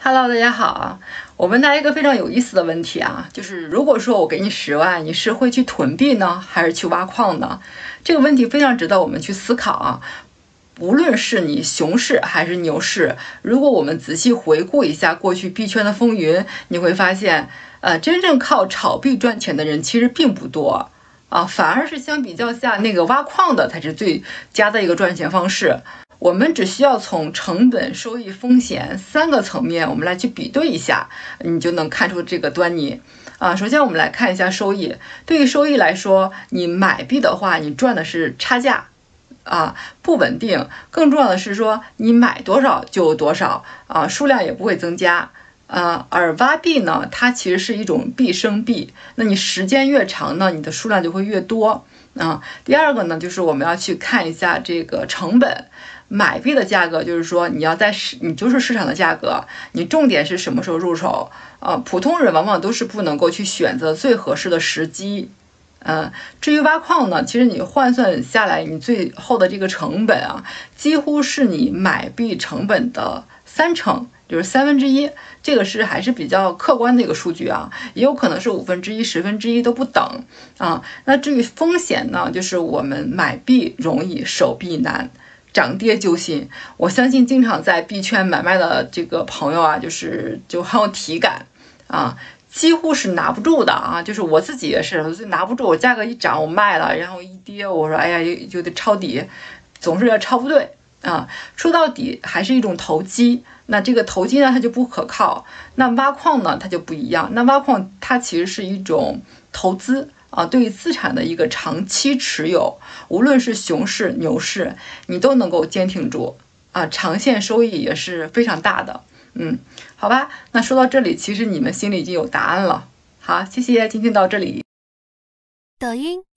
Hello，大家好。我问大家一个非常有意思的问题啊，就是如果说我给你10万，你是会去囤币呢，还是去挖矿呢？这个问题非常值得我们去思考啊。无论是你熊市还是牛市，如果我们仔细回顾一下过去币圈的风云，你会发现，真正靠炒币赚钱的人其实并不多啊，反而是相比较下，那个挖矿的才是最佳的一个赚钱方式。我们只需要从成本、收益、风险3个层面，我们来去比对一下，你就能看出这个端倪啊。首先，我们来看一下收益。对于收益来说，你买币的话，你赚的是差价啊，不稳定。更重要的是说，你买多少就有多少啊，数量也不会增加。而挖币呢，它其实是一种币生币，那你时间越长呢，你的数量就会越多啊。第二个呢，就是我们要去看一下这个成本，买币的价格，就是说你要你就是市场的价格，你重点是什么时候入手？普通人往往都是不能够去选择最合适的时机。至于挖矿呢，其实你换算下来，你最后的这个成本啊，几乎是你买币成本的30%，就是1/3，这个是还是比较客观的一个数据啊，也有可能是1/5、1/10都不等啊。那至于风险呢，就是我们买币容易，守币难。涨跌揪心，我相信经常在币圈买卖的这个朋友啊，就很有体感啊。几乎是拿不住的啊，就是我自己也是拿不住，我价格一涨我卖了，然后一跌我说哎呀就得抄底，总是要抄不对啊。说到底还是一种投机，那这个投机呢它就不可靠，那挖矿呢它就不一样，那挖矿它其实是一种投资啊，对于资产的一个长期持有，无论是熊市牛市，你都能够坚挺住啊，长线收益也是非常大的。好吧，那说到这里，其实你们心里已经有答案了。好，谢谢，今天到这里。 抖音、